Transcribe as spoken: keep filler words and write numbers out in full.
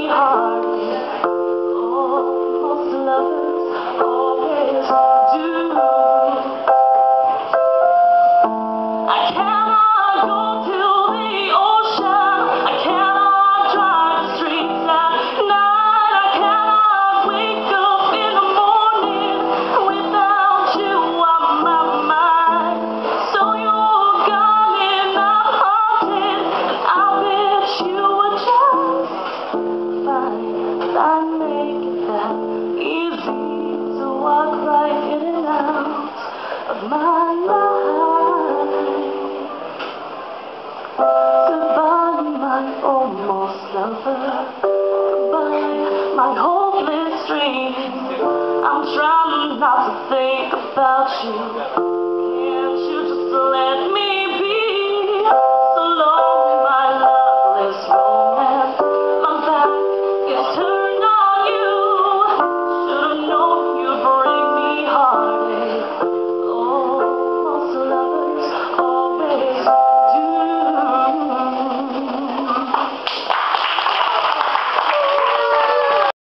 hard. Almost lovers always do. I cannot go to the ocean. I cannot drive the streets at night. I cannot wake up in the morning without you on my mind. So you're gone and I'm haunted, and I wish you would just find that make it that easy to walk right in and out of my life. Goodbye, my almost lover. Goodbye, my hopeless dream. I'm trying not to think about you.